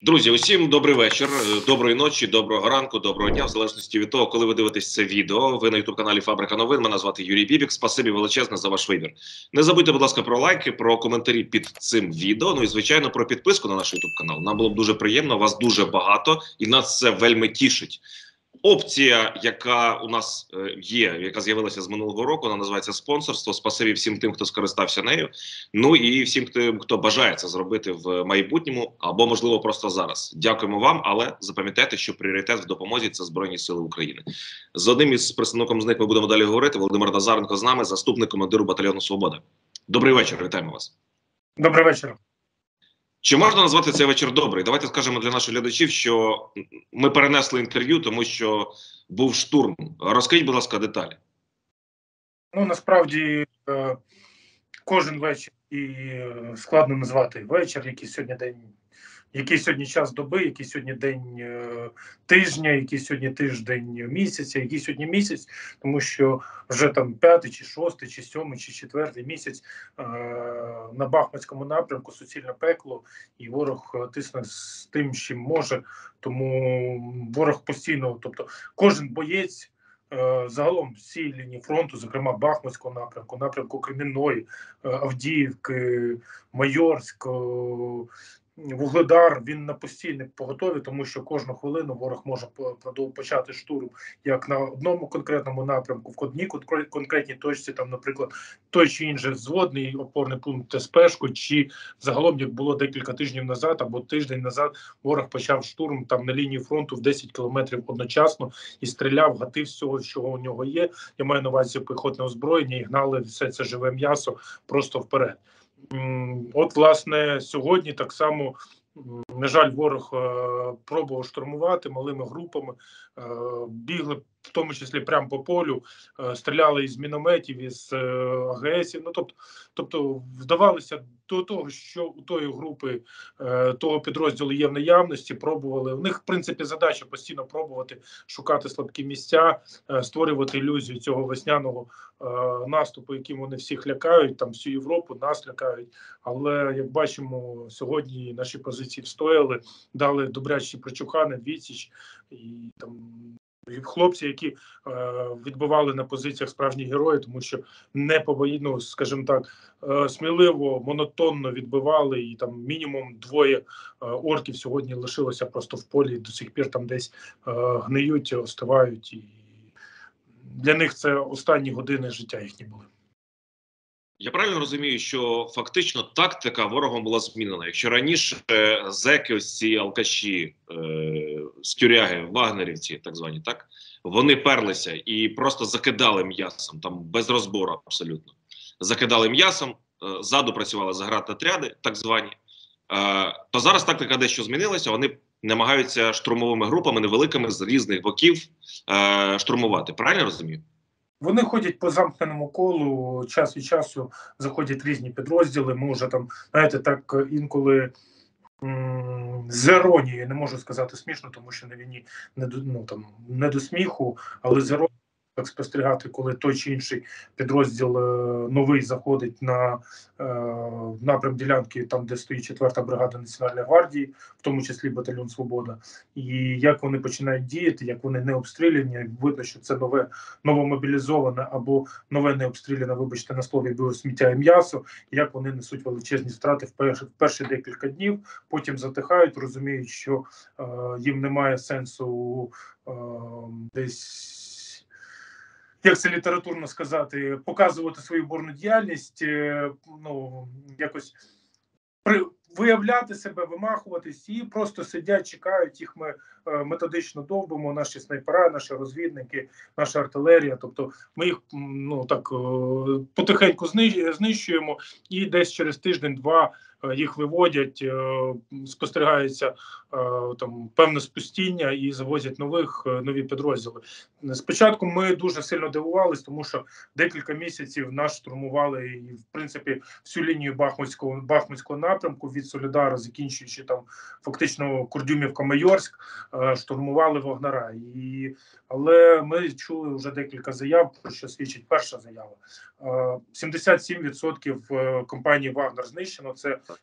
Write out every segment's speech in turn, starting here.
Друзі, усім добрий вечір, доброї ночі, доброго ранку, доброго дня, в залежності від того, коли ви дивитесь це відео. Ви на ютуб-каналі Фабрика новин. Мене звати Юрій Бібік. Спасибі величезне за ваш вибір. Не забудьте, будь ласка, про лайки, про коментарі під цим відео. Ну і звичайно про підписку на наш ютуб канал. Нам було б дуже приємно, вас дуже багато, і нас це вельми тішить. Опція, яка у нас є, яка з'явилася з минулого року, вона називається спонсорство. Спасибі всім тим, хто скористався нею. Ну і всім тим, хто бажає це зробити в майбутньому або, можливо, просто зараз. Дякуємо вам, але запам'ятайте, що пріоритет в допомозі – це Збройні Сили України. З одним із представником з них ми будемо далі говорити. Володимир Назаренко з нами, заступник командиру батальйону «Свобода». Добрий вечір, вітаємо вас. Добрий вечір. Чи можна назвати цей вечір добрий? Давайте скажемо для наших глядачів, що ми перенесли інтерв'ю, тому що був штурм. Розкажіть, будь ласка, деталі. Ну, насправді, кожен вечір і складно назвати вечір, який сьогодні день, який сьогодні час доби, який сьогодні день тижня, який сьогодні тиждень місяця, який сьогодні місяць, тому що вже там 5-й, чи 6-й, чи 7-й, чи 4-й місяць на Бахмутському напрямку суцільне пекло, і ворог тисне з тим, чим може, тому ворог постійно, тобто кожен боєць, загалом всі лінії фронту, зокрема Бахмутського напрямку, напрямку Кремінної, Авдіївки, Майорськ, Вугледар, він на постійній поготові, тому що кожну хвилину ворог може почати штурм як на одному конкретному напрямку, в одній конкретній точці, там, наприклад, той чи інший зводний опорний пункт СПшку, чи загалом, як було декілька тижнів назад або тиждень назад, ворог почав штурм там на лінії фронту в 10 кілометрів одночасно і стріляв, гатив всього, що у нього є. Я маю на увазі піхотне озброєння, і гнали все це живе м'ясо просто вперед. От, власне, сьогодні так само, на жаль, ворог пробував штурмувати малими групами, бігли, в тому числі прямо по полю, стріляли із мінометів, із АГСів. Ну, тобто вдавалися до того, що у тої групи, того підрозділу є в наявності, пробували. У них, в принципі, задача постійно пробувати шукати слабкі місця, створювати ілюзію цього весняного наступу, яким вони всіх лякають, там всю Європу нас лякають. Але, як бачимо, сьогодні наші позиції встояли, дали добрячі прочухани, відсіч, і там хлопці, які відбивали на позиціях справжні герої, тому що не побоїно, скажімо так, сміливо, монотонно відбивали, і там мінімум 2 орків сьогодні лишилося просто в полі, до сих пір там десь гниють, остивають, і для них це останні години життя їхні були. Я правильно розумію, що фактично тактика ворогом була змінена. Якщо раніше зеки, ось ці алкаші, стюряги, вагнерівці, так звані, так, вони перлися і просто закидали м'ясом, там без розбору абсолютно. Закидали м'ясом, ззаду працювали заградотряди, так звані. То зараз тактика дещо змінилася, вони намагаються штурмовими групами невеликими з різних боків штурмувати. Правильно розумію? Вони ходять по замкненому колу, час від часу заходять різні підрозділи. Ми вже там, знаєте, так інколи з іронією, не можу сказати смішно, тому що на війні не до сміху, але з іронією так спостерігати, коли той чи інший підрозділ новий заходить на напрям ділянки, там, де стоїть 4-та бригада Національної гвардії, в тому числі батальйон «Свобода», і як вони починають діяти, як вони не обстріляні, видно, що це новомобілізоване або нове не обстріляне, вибачте на слові, біосміття і м'ясо, і як вони несуть величезні втрати в перші декілька днів, потім затихають, розуміють, що їм немає сенсу десь, як це літературно сказати, показувати свою борну діяльність, ну, якось виявляти себе, вимахуватись, і просто сидять, чекають, їх ми методично довбимо, наші снайпера, наші розвідники, наша артилерія, тобто ми їх, ну, так, потихеньку знищуємо, і десь через тиждень-два їх виводять, спостерігається там певне спустіння і завозять нові підрозділи. Спочатку ми дуже сильно дивувалися, тому що декілька місяців нас штурмували і, в принципі, всю лінію Бахмутського напрямку від Солідара, закінчуючи там фактично Курдюмівка-Майорськ, штурмували Вагнера. Але ми чули вже декілька заяв, про що свідчить перша заява. 77% компанії «Вагнер» знищено, це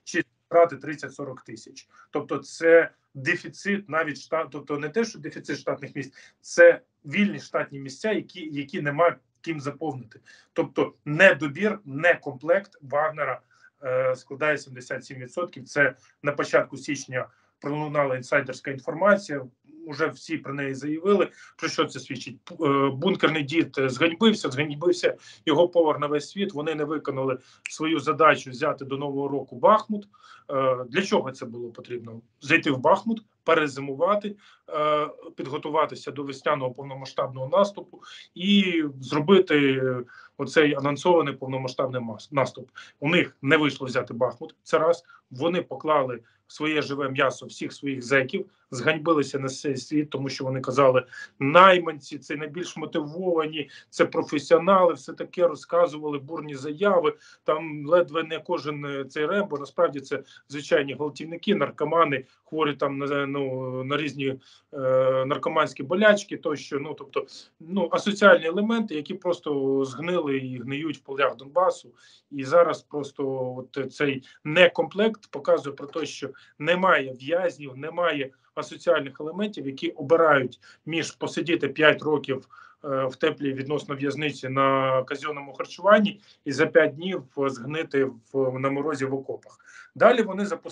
брати 30-40 тисяч. Тобто це дефіцит навіть тобто не те, що дефіцит штатних місць, це вільні штатні місця, які немає ким заповнити. Тобто недобір, не комплект Вагнера складає 77%. Це на початку січня пролунала інсайдерська інформація. Уже всі про неї заявили. Про що це свідчить? Бункерний дід зганьбився його повар на весь світ. Вони не виконали свою задачу взяти до Нового року Бахмут. Для чого це було потрібно? Зайти в Бахмут, перезимувати, підготуватися до весняного повномасштабного наступу і зробити оцей анонсований повномасштабний наступ. У них не вийшло взяти Бахмут. Це раз. Вони поклали своє живе м'ясо всіх своїх зеків, зганьбилися на цей світ, тому що вони казали, найманці, це найбільш мотивовані, це професіонали, все таке розказували, бурні заяви, там ледве не кожен цей Рембо, насправді це звичайні гвалтівники, наркомани, хворі там на різні наркоманські болячки, тощо, тобто, асоціальні елементи, які просто згнили і гниють в полях Донбасу, і зараз просто цей некомплект показує про те, що немає в'язнів, немає асоціальних елементів, які обирають між посидіти 5 років в теплій відносно в'язниці на казенному харчуванні і за 5 днів згнити на морозі в окопах. Далі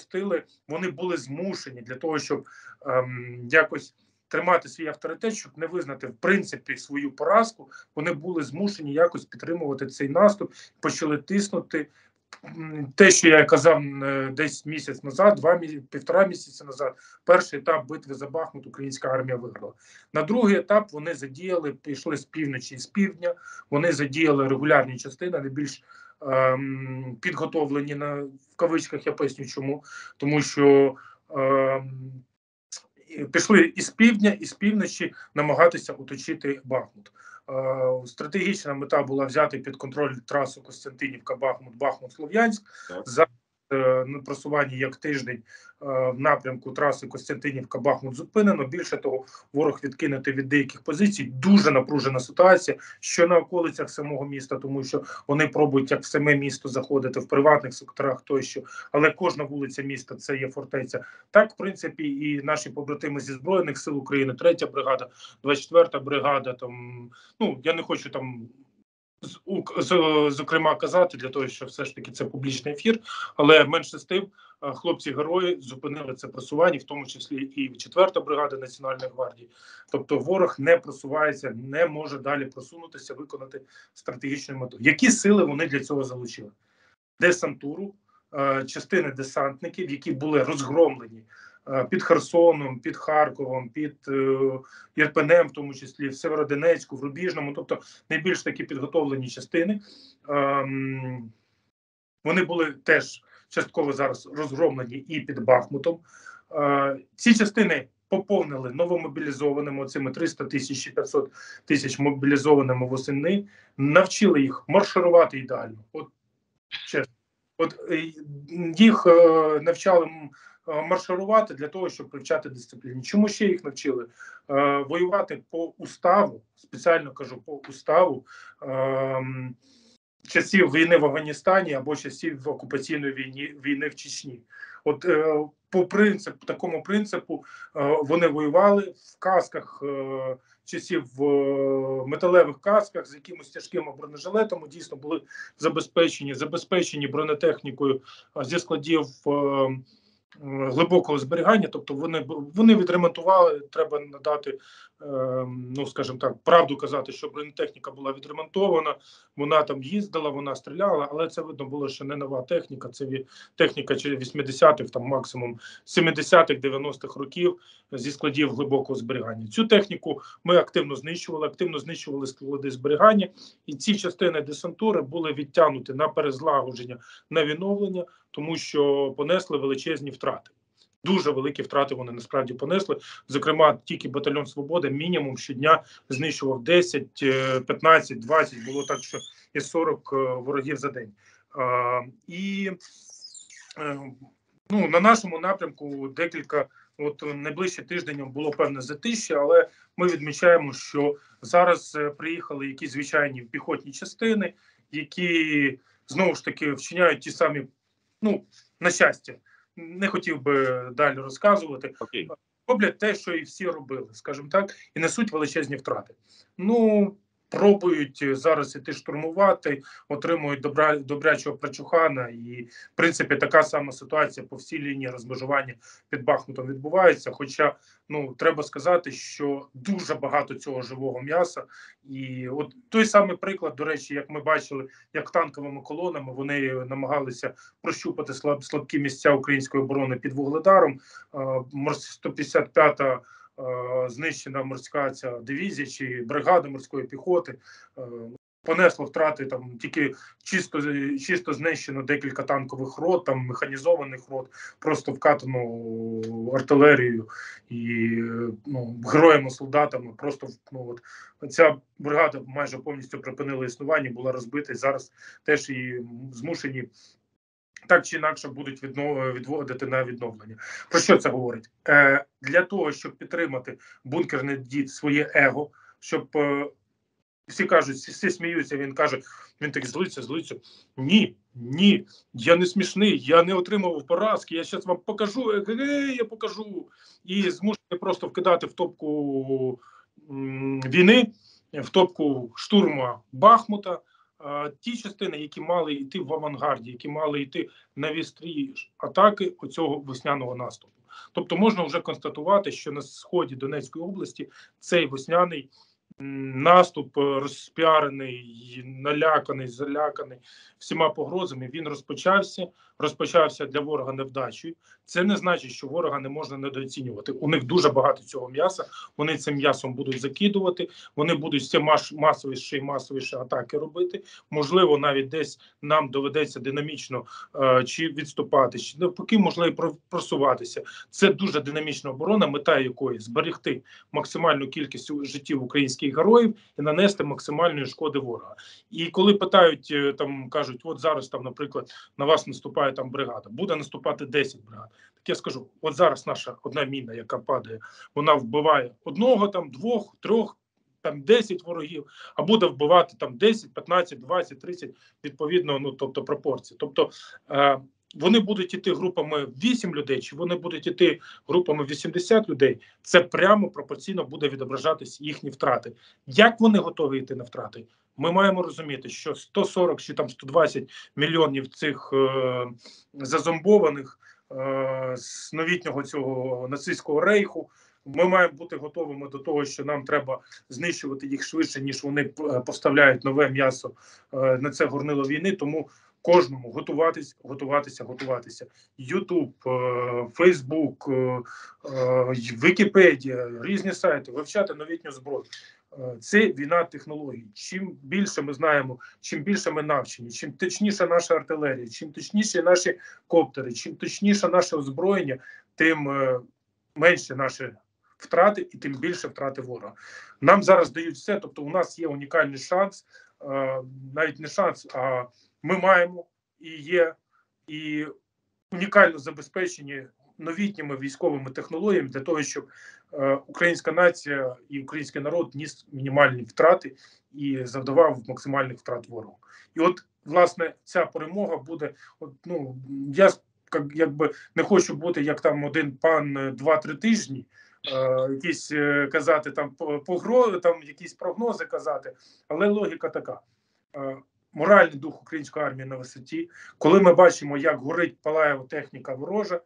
вони були змушені для того, щоб якось тримати свій авторитет, щоб не визнати в принципі свою поразку, вони були змушені якось підтримувати цей наступ, почали тиснути. Те, що я казав десь місяць назад, 1,5 місяці назад, перший етап битви за Бахмут українська армія виграла. На другий етап вони задіяли, пішли з півночі і з півдня, вони задіяли регулярні частини, найбільш підготовлені, в кавичках я поясню чому, тому що пішли із півдня, і з півночі намагатися оточити Бахмут. Стратегічна мета була взяти під контроль трасу Костянтинівка-Бахмут, Бахмут-Слов'янськ. За на просуванні як тиждень в напрямку траси Костянтинівка-Бахмут зупинено. Більше того, ворог відкинути від деяких позицій. Дуже напружена ситуація, що на околицях самого міста, тому що вони пробують як в саме місто заходити в приватних секторах тощо, але кожна вулиця міста – це є фортеця. Так, в принципі, і наші побратими зі Збройних сил України, 3-я бригада, 24-та бригада, там, я не хочу там зокрема казати, для того, що все ж таки це публічний ефір, але менше з тим хлопці-герої зупинили це просування, в тому числі і 4-та бригада Національної гвардії. Тобто ворог не просувається, не може далі просунутися, виконати стратегічну мету. Які сили вони для цього залучили? Десантуру, частини десантників, які були розгромлені під Херсоном, під Харковом, під Ірпенем, в тому числі, в Северодонецьку, в Рубіжному, тобто найбільш такі підготовлені частини. Вони були теж частково зараз розгромлені і під Бахмутом. Ці частини поповнили новомобілізованими, оцими 300 тисяч і 500 тисяч мобілізованими восени, навчили їх марширувати ідеально. От чесно. Їх навчали марширувати для того, щоб привчати дисципліні. Чому ще їх навчили? Воювати по уставу, спеціально кажу, по уставу часів війни в Афганістані або часів окупаційної війни в Чечні. По такому принципу вони воювали в касках часів, в металевих касках з якимось тяжким бронежилетом, дійсно були забезпечені бронетехнікою зі складів глибокого зберігання, тобто вони відремонтували, треба надати, скажімо так, правду казати, що бронетехніка була відремонтована, вона там їздила, вона стріляла, але це видно було, що не нова техніка, це техніка 80-х, там максимум 70-х, 90-х років зі складів глибокого зберігання. Цю техніку ми активно знищували склади зберігання, і ці частини десантури були відтягнуті на перезлагодження, на відновлення, тому що понесли величезні втрати. Дуже великі втрати вони насправді понесли. Зокрема, тільки батальйон «Свобода» мінімум щодня знищував 10, 15, 20, було так, що і 40 ворогів за день. На нашому напрямку найближче тиждень було певне затишчя, але ми відмічаємо, що зараз приїхали якісь звичайні піхотні частини, які, знову ж таки, вчиняють ті самі, на щастя, не хотів би далі розказувати. Окей. Роблять те, що і всі робили, скажімо так, і несуть величезні втрати. Ну, пробують зараз іти штурмувати, отримують добрячого прочухана, і в принципі така сама ситуація по всій лінії розмежування під Бахмутом відбувається. Хоча, ну, треба сказати, що дуже багато цього живого м'яса, і от той самий приклад, до речі, як ми бачили, як танковими колонами вони намагалися прощупати слабкі місця української оборони під Вугледаром. 155-та знищена морська ця дивізія чи бригада морської піхоти, понесло втрати, там тільки чисто знищено декілька танкових рот, там механізованих рот, просто вкатано артилерією і, ну, героями, солдатами. Просто, ну, от ця бригада майже повністю припинила існування, була розбита, і зараз теж її змушені так чи інакше будуть відводити на відновлення. Про що це говорить? Для того, щоб підтримати бункерний дід своє его, щоб всі кажуть, всі сміються, він каже, він так злиться. Ні, я не смішний, я не отримував поразки, я зараз вам покажу, я покажу. І змушені просто вкидати в топку війни, в топку штурму Бахмута, ті частини, які мали йти в авангарді, які мали йти на вістрі атаки оцього весняного наступу. Тобто можна вже констатувати, що на сході Донецької області цей весняний наступ, розпіарений, наляканий, заляканий всіма погрозами, він розпочався для ворога невдачею. Це не значить, що ворога не можна недооцінювати. У них дуже багато цього м'яса, вони цим м'ясом будуть закидувати, вони будуть все масовіше атаки робити. Можливо, навіть десь нам доведеться динамічно чи відступати, чи навпаки, можливо, просуватися. Це дуже динамічна оборона, мета якої зберегти максимальну кількість життів українських героїв і нанести максимальної шкоди ворога. І коли питають, там кажуть, от зараз там, наприклад, на вас наступає там бригада, буде наступати 10 бригад. Так я скажу, от зараз наша одна міна, яка падає, вона вбиває одного, там, двох, трьох, там 10 ворогів, а буде вбивати там 10, 15, 20, 30, відповідно, ну, тобто пропорції. Тобто вони будуть іти групами 8 людей, чи вони будуть іти групами 80 людей, це прямо пропорційно буде відображатись їхні втрати. Як вони готові йти на втрати? Ми маємо розуміти, що 140 чи там 120 мільйонів цих зазомбованих з новітнього цього нацистського рейху, ми маємо бути готовими до того, що нам треба знищувати їх швидше, ніж вони поставляють нове м'ясо на це горнило війни, тому кожному готуватися. Ютуб, Фейсбук, Вікіпедія, різні сайти, вивчати новітню зброю. Це війна технологій. Чим більше ми знаємо, чим більше ми навчені, чим точніша наша артилерія, чим точніші наші коптери, чим точніше наше озброєння, тим менше наші втрати і тим більше втрати ворога. Нам зараз дають все, тобто у нас є унікальний шанс, навіть не шанс, а ми маємо і є і унікально забезпечені новітніми військовими технологіями для того, щоб українська нація і український народ ніс мінімальні втрати і завдавав максимальних втрат ворогу. І от, власне, ця перемога буде, от, ну, я якби не хочу бути як там один пан 2-3 тижні, якісь казати там там якісь прогнози казати, але логіка така. Моральний дух української армії на висоті, коли ми бачимо, як горить, палає техніка ворожа,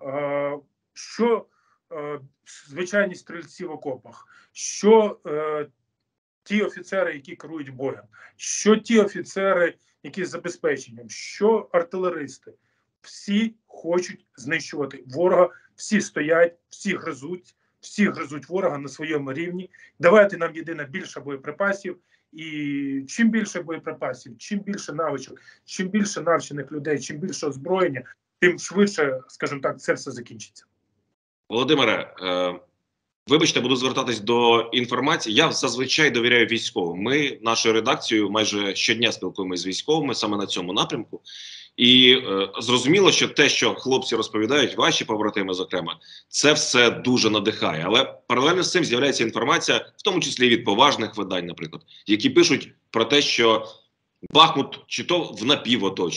що звичайні стрільці в окопах, що ті офіцери, які керують боєм, що ті офіцери, які з забезпеченням, що артилеристи, всі хочуть знищувати ворога, всі стоять, всі гризуть ворога на своєму рівні. Давайте нам єдине більше боєприпасів. І чим більше боєприпасів, чим більше навичок, чим більше навчених людей, чим більше озброєння, тим швидше, скажімо так, це все закінчиться. Володимире, вибачте, буду звертатись до інформації. Я зазвичай довіряю військовим. Ми нашою редакцією майже щодня спілкуємося з військовими саме на цьому напрямку. І зрозуміло, що те, що хлопці розповідають, ваші побратими, зокрема, це все дуже надихає. Але паралельно з цим з'являється інформація, в тому числі від поважних видань, наприклад, які пишуть про те, що Бахмут чи то в напівоточенні,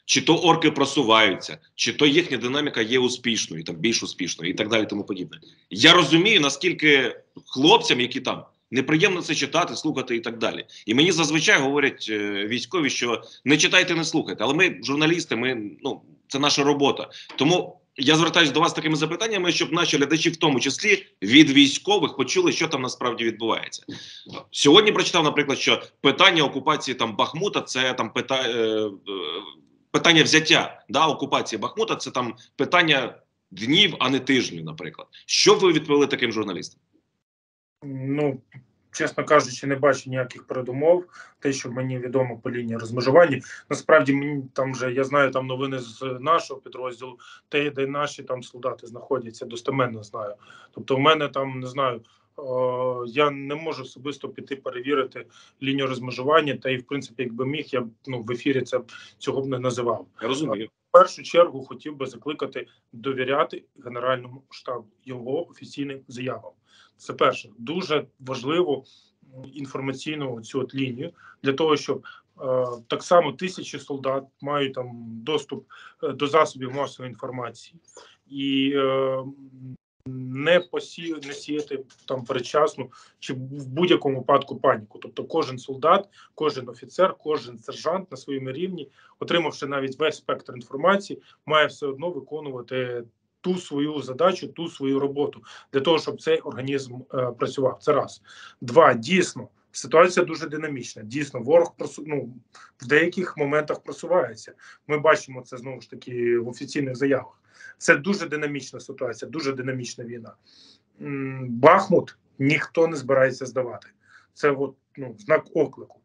чи то орки просуваються, чи то їхня динаміка є успішною, там більш успішною і так далі, тому подібне. Я розумію, наскільки хлопцям, які там, неприємно це читати, слухати і так далі. І мені зазвичай говорять військові, що не читайте, не слухайте. Але ми, журналісти, це наша робота. Тому я звертаюся до вас з такими запитаннями, щоб наші глядачі, в тому числі від військових, почули, що там насправді відбувається. Сьогодні прочитав, наприклад, що питання окупації там Бахмута – це там питання взяття, окупації Бахмута – це там питання днів, а не тижнів, наприклад. Що ви відповіли таким журналістам? Ну, чесно кажучи, не бачу ніяких передумов. Те, що мені відомо по лінії розмежування. Насправді, мені там вже, я знаю там новини з нашого підрозділу, те, де наші там солдати знаходяться, достеменно знаю. Тобто, в мене там, не знаю, я не можу особисто піти перевірити лінію розмежування, та і, в принципі, якби міг, я в ефірі цього б не називав. Я розумію. В першу чергу хотів би закликати довіряти Генеральному штабу, його офіційним заявам. Це перше. Дуже важливо інформаційну цю лінію для того, щоб так само тисячі солдат мають там доступ до засобів масової інформації і не сіяти там передчасну чи в будь-якому випадку паніку. Тобто кожен солдат, кожен офіцер, кожен сержант на своєму рівні, отримавши навіть весь спектр інформації, має все одно виконувати ту свою задачу, ту свою роботу для того, щоб цей організм працював. Це раз. Два. Дійсно, ситуація дуже динамічна. Дійсно, ворог в деяких моментах просувається. Ми бачимо це, знову ж таки, в офіційних заявах. Це дуже динамічна ситуація, дуже динамічна війна. Бахмут ніхто не збирається здавати. Це знак оклику.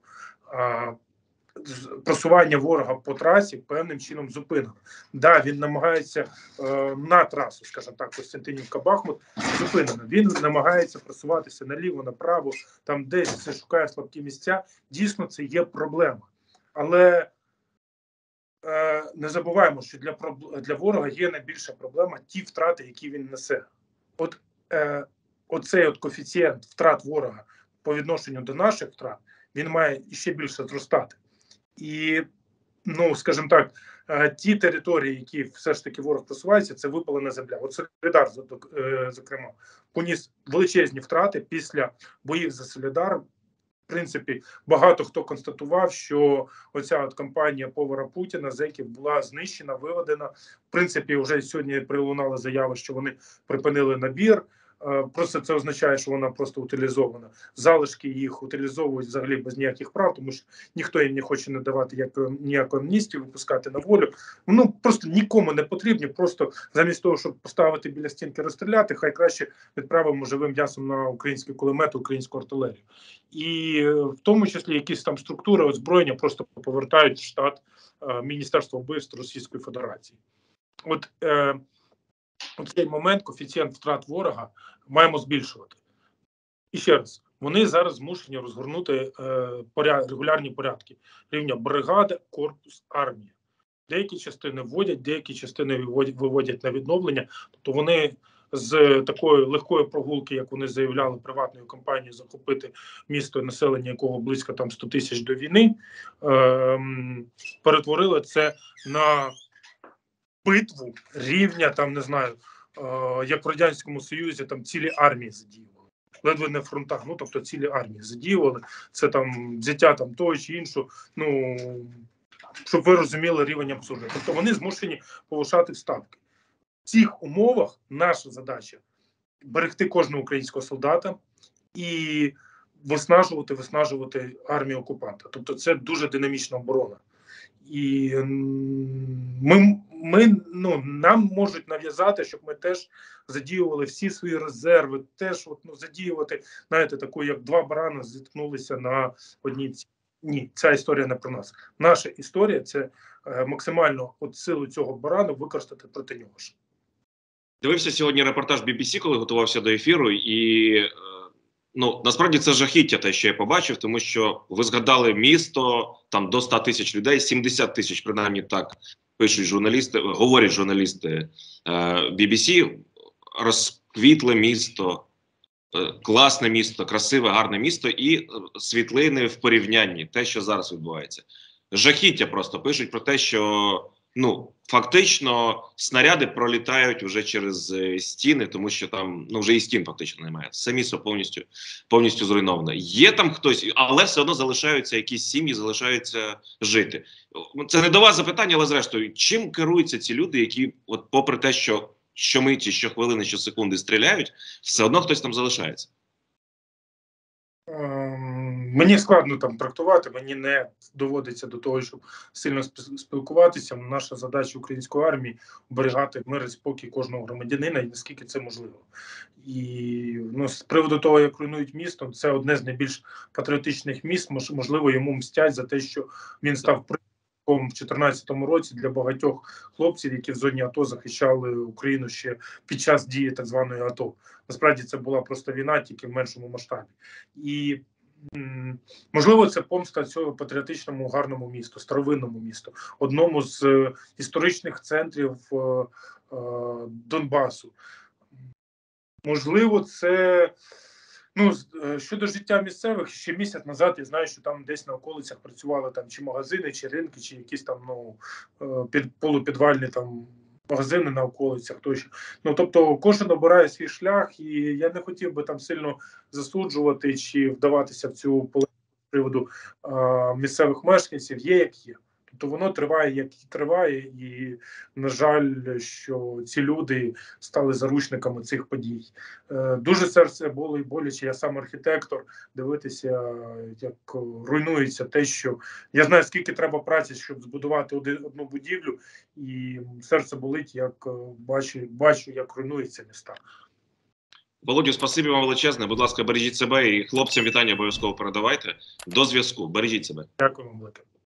Просування ворога по трасі певним чином зупинено. Да, він намагається на трасу, скажімо так, Костянтинівка-Бахмут зупинено. Він намагається просуватися наліво, направо, там десь шукає слабкі місця. Дійсно, це є проблема. Але не забуваємо, що для ворога є найбільша проблема ті втрати, які він несе. Оцей коефіцієнт втрат ворога по відношенню до наших втрат, він має ще більше зростати. І, скажімо так, ті території, які все ж таки ворог просувається, це випалена земля. От Солідар, зокрема, поніс величезні втрати після боїв за Солідар. В принципі, багато хто констатував, що оця кампанія повара Путіна, зеків, була знищена, виведена. В принципі, вже сьогодні пролунала заява, що вони припинили набір. Просто це означає, що вона просто утилізована. Залишки їх утилізовують взагалі без ніяких прав, тому що ніхто їм не хоче надавати ніяку амністію, випускати на волю. Просто нікому не потрібні, просто замість того, щоб поставити біля стінки, розстріляти, хай краще відправимо живим м'ясом на українські кулемети, українську артилерію. І в тому числі якісь там структури озброєння просто повертають в штат Міністерства вбивств Російської Федерації. Цей момент, коефіцієнт втрат ворога, маємо збільшувати. І ще раз, вони зараз змушені розгорнути регулярні порядки рівня бригада, корпус, армія. Деякі частини вводять, деякі частини виводять на відновлення. Тобто вони з такої легкої прогулки, як вони заявляли, приватною компанією захопити місто, населення якого близько там 100 тисяч до війни, перетворили це на битву рівня, там, не знаю, як в Радянському Союзі, там цілі армії задіювали. Ледве не в фронтах, тобто цілі армії задіювали. Це там взяття там того чи іншого, щоб ви розуміли рівень абсурду. Тобто вони змушені повишати ставки. В цих умовах наша задача – берегти кожного українського солдата і виснажувати армію окупанта. Тобто це дуже динамічна оборона. І нам можуть нав'язати, щоб ми теж задіювали всі свої резерви, теж задіювати, знаєте, таку, як два барани зіткнулися на одній ці. Ні, ця історія не про нас. Наша історія – це максимально силу цього барану використати проти нього ж. Дивився сьогодні репортаж BBC, коли готувався до ефіру, і насправді це жахіття те, що я побачив, тому що ви згадали місто, там до 100 тисяч людей, 70 тисяч, принаймні так пишуть журналісти, говорять журналісти BBC, розквітле місто, класне місто, красиве, гарне місто і світлини в порівнянні, те, що зараз відбувається. жахіття просто пишуть про те, що ну фактично снаряди пролітають вже через стіни, тому що там ну вже і стін фактично немає. Це місто повністю зруйноване. Є там хтось, але все одно залишаються якісь сім'ї, залишаються жити. Це не до вас запитання, але зрештою, чим керуються ці люди, які, от попри те, що щомиті, щохвилини, щосекунди стріляють, все одно хтось там залишається. Мені складно там трактувати, мені не доводиться до того, щоб сильно спілкуватися. Наша задача української армії – оберігати мир і спокій кожного громадянина, і наскільки це можливо. І ну, з приводу того, як руйнують місто, це одне з найбільш патріотичних міст. Можливо, йому мстять за те, що він став в 2014 році для багатьох хлопців, які в зоні АТО захищали Україну ще під час дії так званої АТО. Насправді це була просто війна, тільки в меншому масштабі. І можливо, це помста цього патріотичному гарному місту, старовинному місту, одному з історичних центрів Донбасу. Можливо, це ну, щодо життя місцевих, ще місяць назад я знаю, що там десь на околицях працювали там чи магазини, чи ринки, чи якісь там ну, полупідвальні там магазини на околицях тощо. Ну, тобто кожен обирає свій шлях, і я не хотів би там сильно засуджувати чи вдаватися в цю полеміку з приводу місцевих мешканців. Є як є. Тобто воно триває, як і триває, і, на жаль, що ці люди стали заручниками цих подій. Дуже серце болить і боляче, я сам архітектор, дивитися, як руйнується те, що... Я знаю, скільки треба праці, щоб збудувати одну будівлю, і серце болить, як бачу, як руйнуються міста. Володю, спасибі вам величезне. Будь ласка, бережіть себе і хлопцям вітання обов'язково передавайте. До зв'язку. Бережіть себе. Дякую вам велике.